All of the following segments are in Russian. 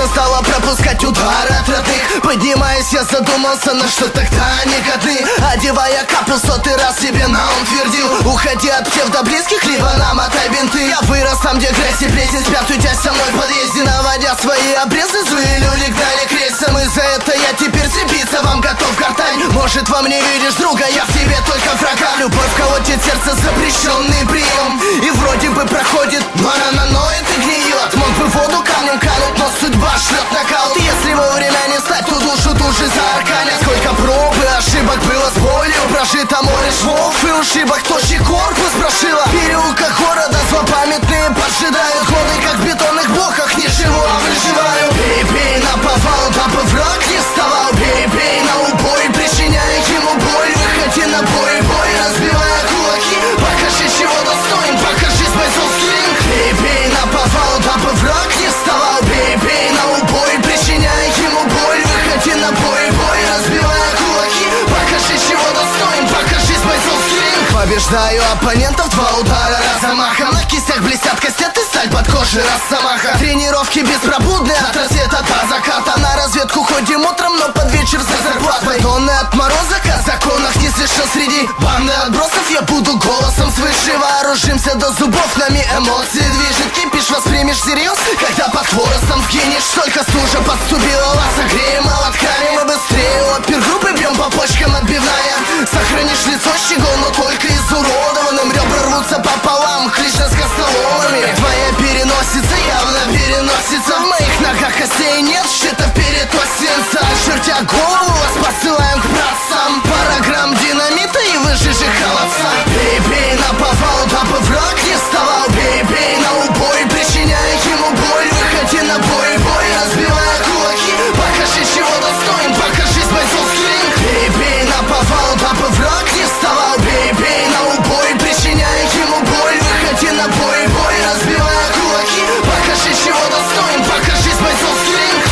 Сердце стало пропускать удары от родных. Поднимаясь, я задумался, на что тогда они годны. Одевая капу, 100-й раз себе на ум твердил: уходи от псевдоблизких, либо намотай бинты. Я вырос там, где грязь и плесень спят, уйдя со мной в подъезде. Наводя свои обрезы, злые люди гнали крестом. И за это я теперь цепиться вам готов гортань. Может, во мне видишь друга, я в тебе только врага. Любовь колотит сердце, запрещенный прием. И вроде бы проходит, но рано ноет и гниет. Мог бы в воду камнем кануть, но судьба шлет нокаут. Если вовремя не стать, то душу души заарканят. Сколько проб и ошибок было с болью прожито, море швов и ушибок, тощий корпус прошила. В переулках города злопамятные поджидают годы, как в бетонных блоках не живу, а выживаю. Бей-бей наповал, дабы враг не вставал. Бей-бей на убой, причиняя ему боль. Выходи на бой, разбивая кулаки. Покажи, чего достоин, покажи бойцовский ринг. Бей-бей наповал, дабы враг не вставал. Бей-бей на убой, причиняя ему боль. Выходи на бой, разбивая кулаки. Покажи, чего достоин, покажи бойцовский ринг. Побеждаю оппонентов, 2 удара разомахом. На кистях блестят кастеты, сталь под кожей росомаха. Тренировки беспробудные, от рассвета до заката. На разведку ходим утром, но под вечер за зарплатой. Тонны отморозок, о законах не слышал среди банды отбросов. Я буду голосом свыше, вооружимся до зубов. Нами эмоции движет, кипиш воспримешь всерьез, когда под хворостом сгинешь. Столько стужа подступила, вас согреем молотками. Мы быстрее опергруппы бьем по почкам отбивная. Сохранишь лицо щегол, но только изуродованным. Ребра рвутся пополам, клише с костоломами. Твоя переносица явно переносится. В моих ногах костей нет, щитов перетос свинца. Очертя голову, вас посылаем к працам. Пара грамм динамита и выжжешь их холодца. Бей-бей наповал, дабы враг не вставал. Бей-бей на убой, причиняя ему боль. Выходи на бой, разбивая кулаки. Покажи, чего достоин, покажи бойцовский ринг. Бей-бей наповал, дабы враг не вставал. Бей-бей на убой, причиняя ему боль. Выходи на бой, разбивая кулаки. Покажи, чего достоин, покажи бойцовский ринг.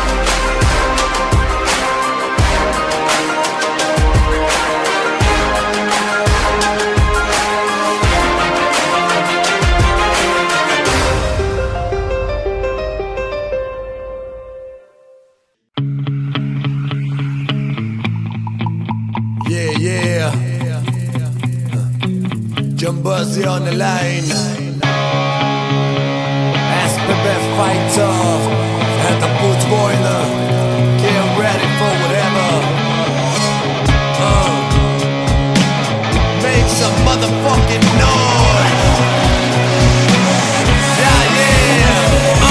Yeah. Jumbuzzy on the line. SPB Fighter. Это путь воина. Get ready for whatever. Make some motherfucking noise. Yeah.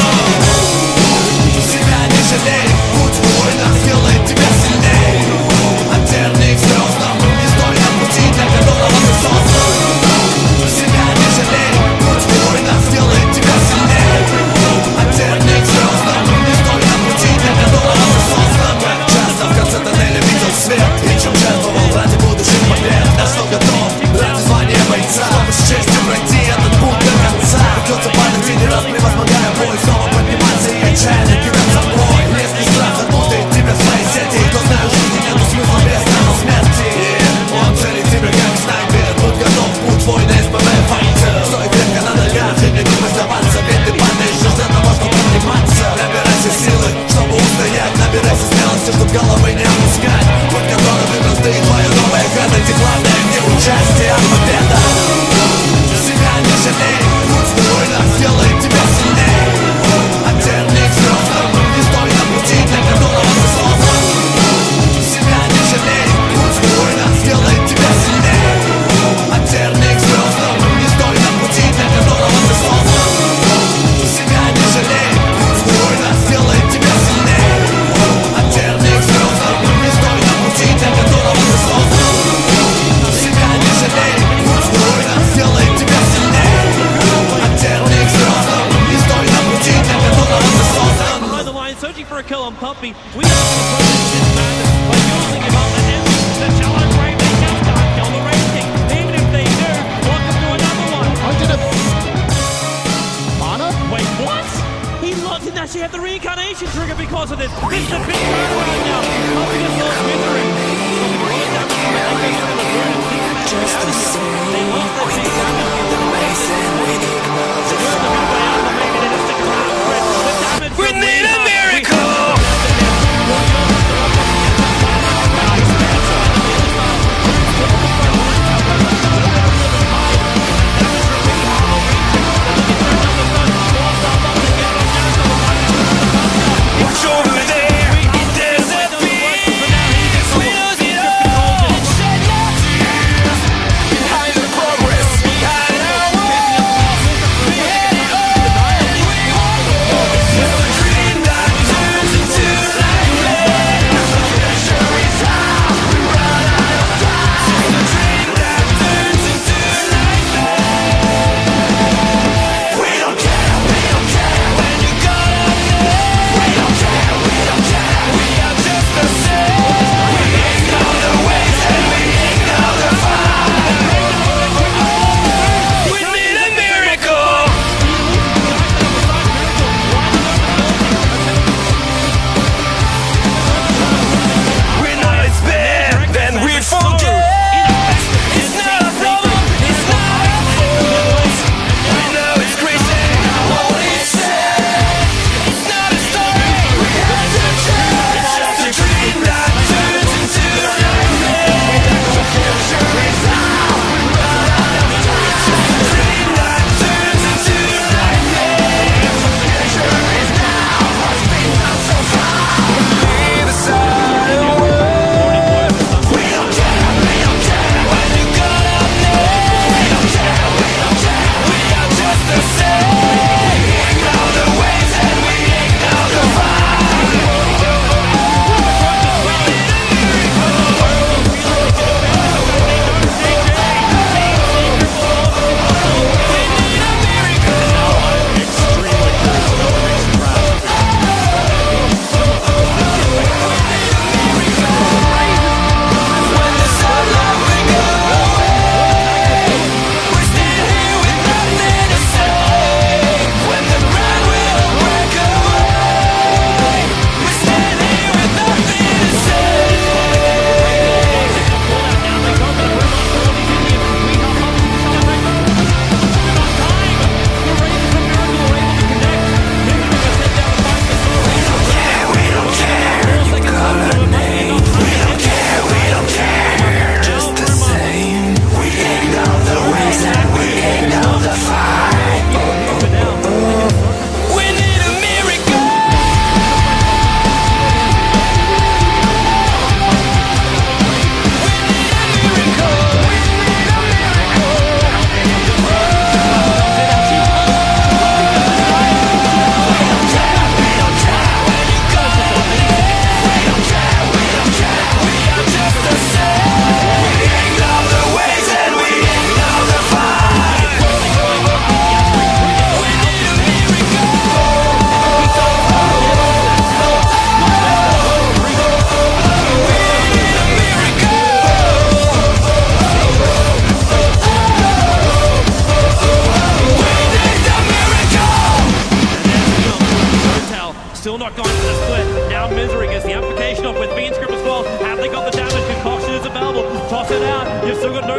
Себя не жалей. Путь воина сделает тебя сильней. От терник звездам. Не стой на пути, для которого ты создан. Себя не жалей. Путь воина сделает тебя сильней. От терник звездам. Не стой на пути, для которого ты создан. Часто в конце тоннеля видел свет. И чем жертвовал ради будущих побед. На что готов ради звания бойца. Чтобы с честью пройти этот путь до конца. Придется падать и не раз превозмогая бой. Снова подниматься и отчаянно кидаться в бой. Если страх запутает тебя в свои сети, то знаю, в жизни нету смысла без нано смерти. Он целит тебя как снайпер. Будь готов, путь воина СПБ Fighter. Стой крепко на ногах и не думай сдаваться. Ведь ты падаешь лишь для того, чтобы подниматься. Набирайся силы, чтобы устоять. Набирайся смелости, чтобы головы не опускать. Путь, который выбрал ты, и твое новое года. Ведь главное не участие, а победа. Себя не жалей. Путь воина сделает тебя сильней. От терник звездам. Не стой на пути, для которого ты создан. Себя не жалей. Путь воина сделает тебя сильней. От терник звездам. Не стой на пути, для которого ты создан. Себя не жалей. Путь воина сделает тебя сильней. От терник звездам. Не стой на пути, для которого ты создан. Себя не жалей. Путь воина сделает тебя сильней. От терник звездам. Не стой на пути, для которого ты создан. Behind the line, searching for a kill on Puppy. We have to punish this madness by using him up and in the shallow grave. They just can't kill the rating. Even if they do, welcome to another one. Under the Mana? Wait, what? He didn't actually have the reincarnation trigger because of this. This is a big turnaround now. Puppy just lost Withering. Just the same, we don't the racing, we need more. We need a miracle! not going for the split. Now Misery gets the application off with Fiend's Grip as well. Have they got the damage? Concoction is available. Toss it out. You've still got no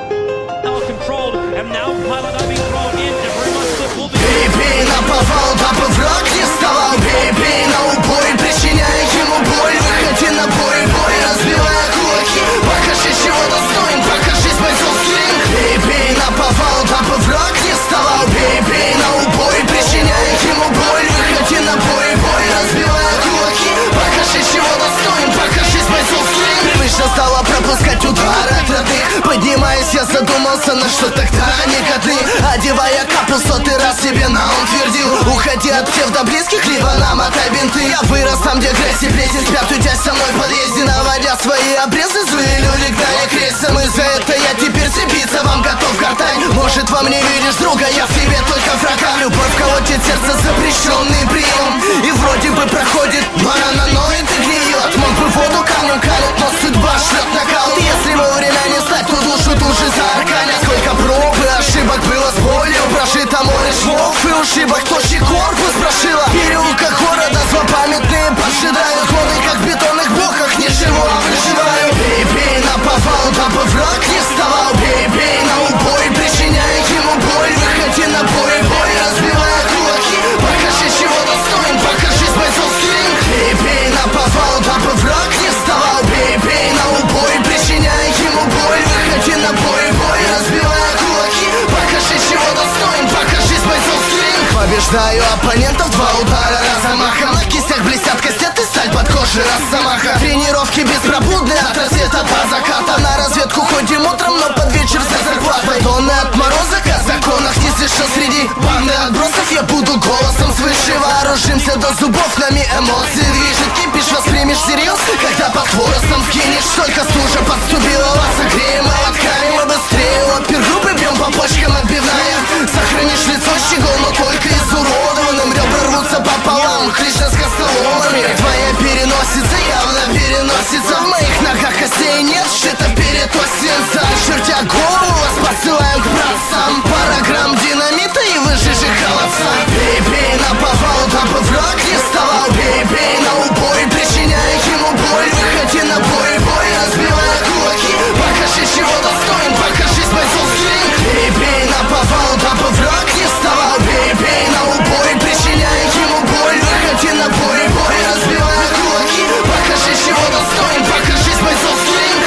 controlled. And now Pilot are being thrown in. And very much split will be. Бей, наповал, дабы враг не вставал. Бей, на убой, причиняя ему боль. Выходи на бой, разбивая кулаки. Покажи, чего достоин, покажись, бойцовский ринг. Бей, наповал, дабы враг не вставал. Бей, на убой, причиняя ему боль. Выходи на бой, разбивая кулаки. Покажи, чего достоин, покажись, бойцовский ринг. Привычно стало пропускать удары от родных. Поднимаясь, я задумался, на что тогда они годны. Одевая капу, сотый раз себе на ум твердил: уходи от псевдоблизких, либо намотай бинты. Я вырос там, где грязь и плесень спят, уйдя со мной в подъезде. Наводя свои обрезы, злые люди гнали крестом. И за это я теперь цепиться вам готов гортань. Может, во мне видишь друга, я в тебе только врага. Любовь колотит сердце, запрещенный прием. И вроде бы проходит, но рано ноет и гниет. Мог бы воду камнем калит, но судьба шлет нокаут. Если вовремя не стать, то душу тут же заарканят. Сколько проб и ошибок было с болью прожито, море швов и ушибок, точки корпус прошила. В переулках города злопамятные поджидают годы, как в бетонных блоках не живу, а выживаю. Бей, наповал, дабы враг не вставал. Бей, на убой, причиняя ему боль. Выходи на бой, разбивая кулаки. Покажи, чего достоин, покажись, бойцовский ринг. Бей, наповал, дабы враг не вставал. Бей, на убой, причиняя ему боль. Выходи на бой, разбивая кулаки. Покажи, чего достоин, покажись, бойцовский ринг. Побеждаю оппонентов, 2 удара разомахом. На кистях блестят кастеты, сталь под кожей росомаха. Тренировки беспробудные от рассвета до заката. На разведку ходим утром, но под вечер за зарплатой. Тонны отморозок, о законах не слышал среди банды отбросов. Я буду голосом свыше, вооружимся до зубов. Нами эмоции движет, кипиш, воспримешь всерьез, когда под хворостом скинешь. Только стужа подступила, вас согреем и откроем. Мы быстрее опергруппы бьем по почкам отбивная. Сохранишь лицо щегол, но только изуродованным. Ребра рвутся пополам, клише с костоломами. Твоя переносица явно переносится. В моих ногах костей нет, что-то перетосится. Чертя голову, вас посылаем к братцам. Пара грамм динамита и выжжешь их холодца. Бей, наповал, дабы враг не вставал. Бей, на убой, причиняя ему боль. Выходи на бой, разбивая кулаки. Покажи, чего достоин, покажись, бойцовский ринг. Бей, наповал, дабы враг не вставал. Бей, на убой, причиняя ему боль. Выходи на бой, разбивая кулаки. Покажи, чего достоин, покажись, бойцовский ринг.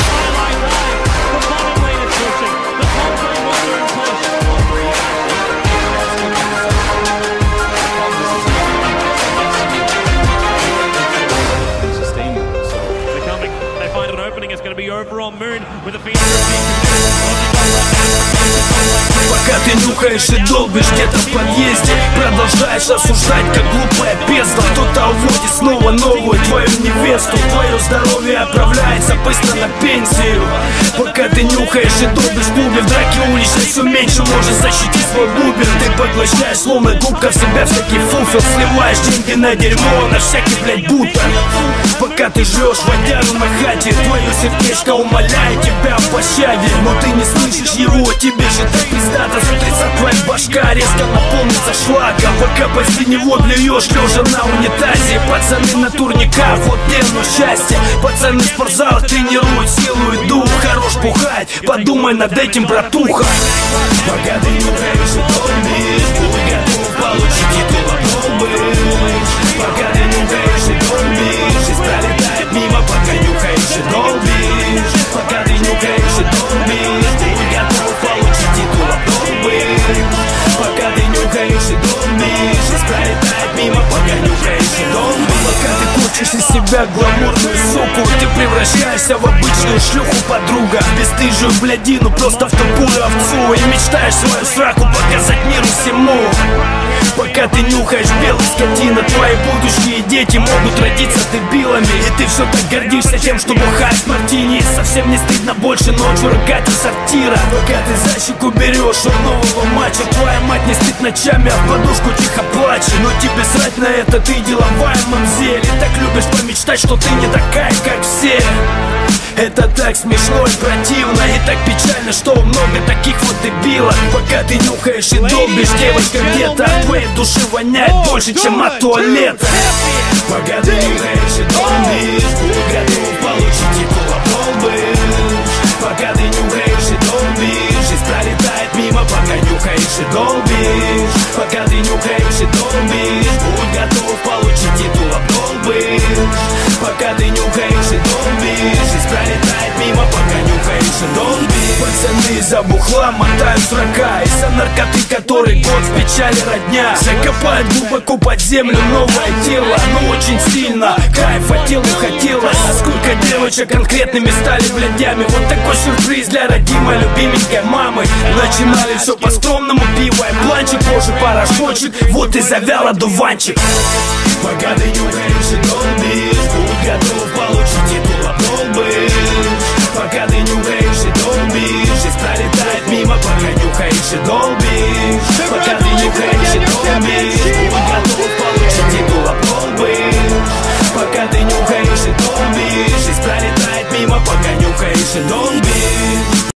It's going to be over on Moon with the Fiend. Пока ты нюхаешь и долбишь где-то в подъезде, продолжаешь осуждать, как глупая бездна. Кто-то уводит снова новую твою невесту. Твое здоровье отправляется быстро на пенсию. Пока ты нюхаешь и долбишь в клубе, в драке уличной все меньше можешь защитить свой бубен. Ты поглощаешь словно губка в себя всякий фуфел. Сливаешь деньги на дерьмо, на всякий, блядь, бутер. Пока ты жрешь водяру на хате, твое сердечко умоляет тебя в пощаде. Но ты не слышишь его, тебе же так пиздато. Смотрится твоя башка, резко наполнится шлаком. Пока после него блюешь, лежа на унитазе. Пацаны на турниках, вот но счастье. Пацаны в спортзалах тренируют силу и дух. Хорош пухать, подумай над этим, братуха. Пока ты нюхаешь и долбишь, будь готов получить титул обдолбышь. Пока ты нюхаешь и долбишь, жизнь пролетает мимо. Пока нюхаешь и долбишь, пока ты нюхаешь и долбишь, будь готов получить титул обдолбышь. Пока ты нюхаешь и долбишь, жизнь пролетает мимо. Пока нюхаешь и долбишь. Пока ты курчишь из себя гламурную суку, ты превращаешься в обычную шлюху, подруга. Бесстыжую блядину, просто в тупую овцу. И мечтаешь свою сраку показать миру всему. Пока ты нюхаешь белую скотину, твои будущие дети могут родиться дебилами. И ты все так гордишься тем, что бухаешь мартини. Совсем не стыдно больше ночью рыгать у сортира. Пока ты за щеку берешь у нового матча, твоя мать не спит ночами, а в подушку тихо плачет. Но тебе срать на это, ты деловая мамзель. И так любишь помечтать, что ты не такая, как все. Это так смешно и противно, и так печально, что много таких вот дебилов. Пока ты нюхаешь и долбишь, девочка где-то от твоей души души воняет больше, чем от туалета. Пока ты нюхаешь и долбишь, будь готов получить титул обдолбышь. Пока ты нюхаешь и долбишь, жизнь пролетает мимо, пока нюхаешь и долбишь. Пока ты нюхаешь и долбишь, будь готов получить титул обдолбышь. Пока ты нюхаешь и долбишь, жизнь пролетает мимо, пока нюхаешь и долбишь. Пацаны из-за бухла мотают срока, из-за наркоты, который год в печали родня. Закопают глубоко под землю новое тело, но очень сильно кайф от тела хотелось. А сколько девочек конкретными стали блядями. Вот такой сюрприз для родимой любименькой мамы. Начинали все по-скромному, пиво и планчик, позже порошочек, вот и завял одуванчик. Пока ты нюхаешь и долбишь, будь готов получить титул обдолбышь. Пока ты нюхаешь и долбишь, жизнь пролетает мимо, пока нюхаешь и долбишь. Пока ты нюхаешь и долбишь, будь готов получить титул обдолбышь. Пока ты нюхаешь и долбишь, жизнь пролетает мимо, пока нюхаешь и долбишь.